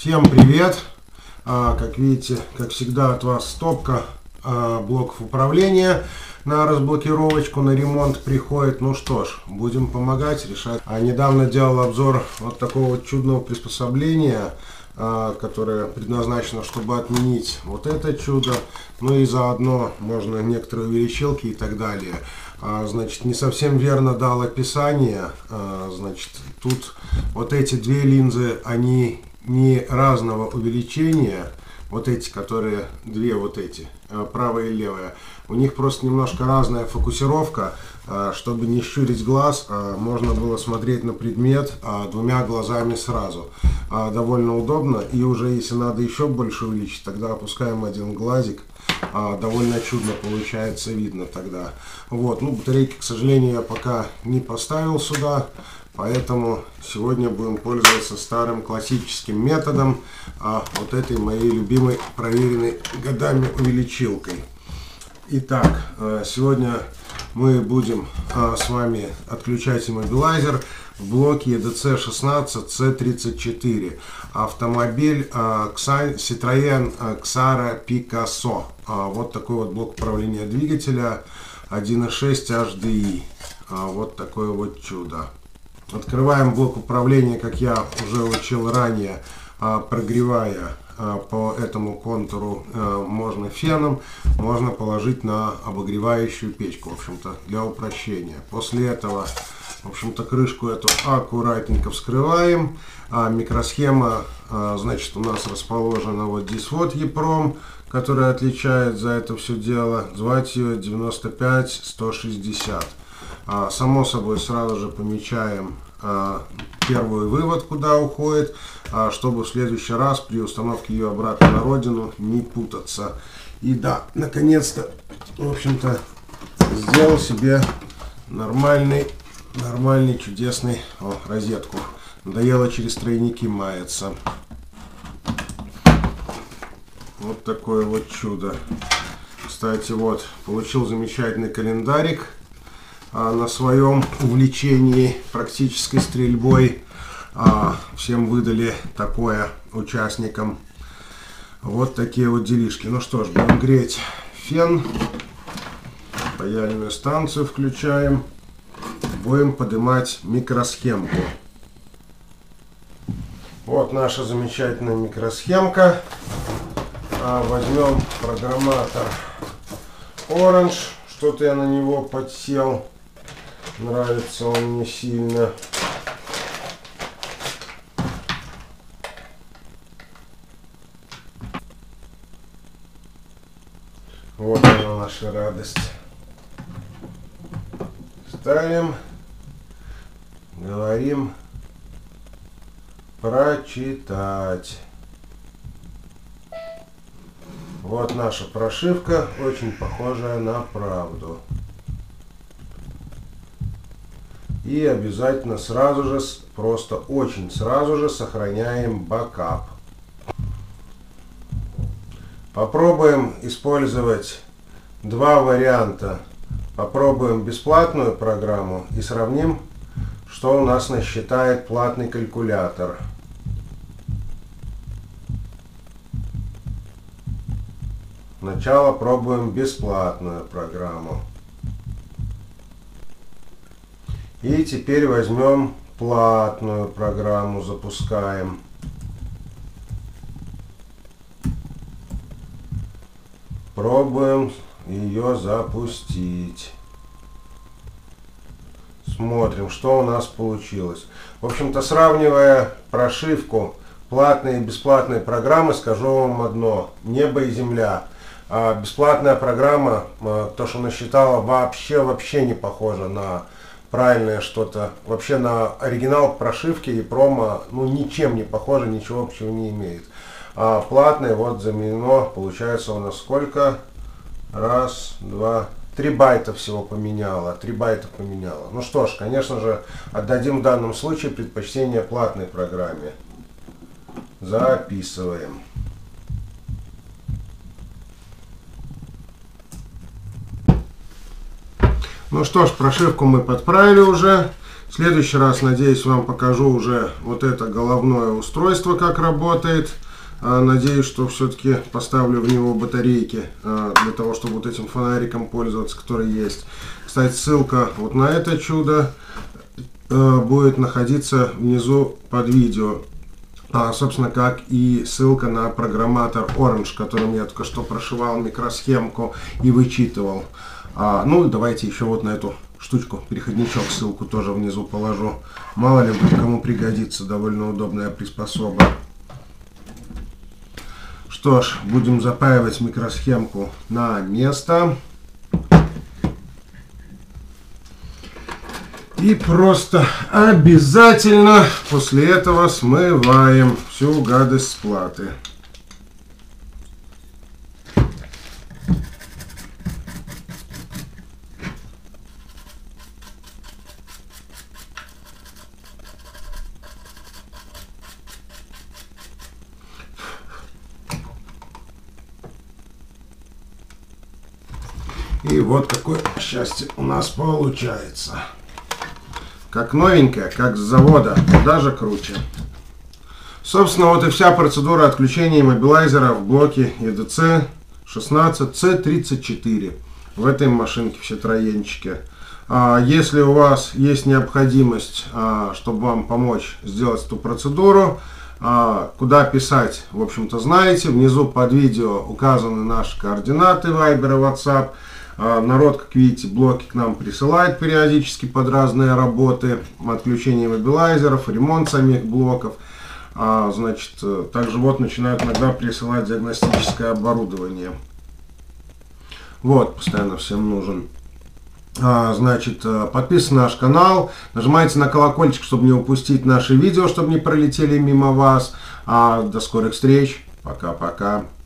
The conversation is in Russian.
Всем привет! Как видите, как всегда от вас стопка блоков управления на разблокировочку, на ремонт приходит. Ну что ж, будем помогать решать. Недавно делал обзор вот такого вот чудного приспособления, которое предназначено, чтобы отменить вот это чудо. Ну и заодно можно некоторые увеличилки и так далее. Значит, не совсем верно дал описание. Значит, тут вот эти две линзы, они не разного увеличения. Вот эти, которые две вот эти, правая и левая, у них просто немножко разная фокусировка. Чтобы не щурить глаз, можно было смотреть на предмет двумя глазами сразу. Довольно удобно. И уже если надо еще больше увеличить, тогда опускаем один глазик. Довольно чудно получается, видно тогда. Вот, ну, батарейки, к сожалению, я пока не поставил сюда. Поэтому сегодня будем пользоваться старым классическим методом, вот этой моей любимой, проверенной годами увеличилкой. Итак, сегодня мы будем с вами отключать иммобилайзер в блоке EDC16C34. Автомобиль Citroën Xara Picasso. Вот такой вот блок управления двигателя 1.6 HDI. Вот такое вот чудо. Открываем блок управления, как я уже учил ранее, прогревая по этому контуру. Можно феном, можно положить на обогревающую печку, в общем-то, для упрощения. После этого, в общем-то, крышку эту аккуратненько вскрываем. Микросхема, значит, у нас расположена вот здесь вот EEPROM, которая отличает за это все дело. Звать ее 95160. Само собой, сразу же помечаем первый вывод, куда уходит, чтобы в следующий раз при установке ее обратно на родину не путаться. И да, наконец-то, в общем-то, сделал себе нормальный, чудесный розетку. Надоело через тройники маяться. Вот такое вот чудо. Кстати, вот, получил замечательный календарик на своем увлечении практической стрельбой. Всем выдали такое участникам. Вот такие вот делишки. Ну что ж, будем греть фен. Паяльную станцию включаем. Будем поднимать микросхемку. Вот наша замечательная микросхемка. Возьмем программатор Orange. Что-то я на него подсел. Нравится он мне сильно. Вот она, наша радость. Ставим. Говорим. Прочитать. Вот наша прошивка, очень похожая на правду. И обязательно сразу же, просто очень сразу же сохраняем бэкап. Попробуем использовать два варианта. Попробуем бесплатную программу и сравним, что у нас насчитает платный калькулятор. Сначала пробуем бесплатную программу. И теперь возьмем платную программу, запускаем. Пробуем ее запустить. Смотрим, что у нас получилось. В общем-то, сравнивая прошивку платной и бесплатной программы, скажу вам одно: небо и земля. Бесплатная программа, то, что насчитала, вообще не похожа на правильное что-то. Вообще на оригинал прошивки и промо, ну, ничем не похоже, ничего общего не имеет. Платный вот заменено, получается у нас сколько? Раз, два, 3 байта всего поменяла. 3 байта поменяла. Ну что ж, конечно же, отдадим в данном случае предпочтение платной программе. Записываем. Ну что ж, прошивку мы подправили уже. В следующий раз, надеюсь, вам покажу уже вот это головное устройство, как работает. Надеюсь, что все-таки поставлю в него батарейки для того, чтобы вот этим фонариком пользоваться, который есть. Кстати, ссылка вот на это чудо будет находиться внизу под видео. Собственно, как и ссылка на программатор Orange, которым я только что прошивал микросхемку и вычитывал. Ну, давайте еще вот на эту штучку, переходничок, ссылку тоже внизу положу. Мало ли, кому пригодится, довольно удобная приспособа. Что ж, будем запаивать микросхемку на место. И просто обязательно после этого смываем всю гадость с платы. И вот какое счастье у нас получается. Как новенькая, как с завода, даже круче. Собственно, вот и вся процедура отключения иммобилайзера в блоке EDC 16C34. В этой машинке все троенчики. Если у вас есть необходимость, чтобы вам помочь сделать эту процедуру, куда писать, в общем-то, знаете. Внизу под видео указаны наши координаты Viber и WhatsApp. Народ, как видите, блоки к нам присылает периодически под разные работы, отключение иммобилайзеров, ремонт самих блоков. Значит, также вот начинают иногда присылать диагностическое оборудование. Вот, постоянно всем нужен. Значит, подписывайтесь на наш канал, нажимайте на колокольчик, чтобы не упустить наши видео, чтобы не пролетели мимо вас. До скорых встреч. Пока-пока.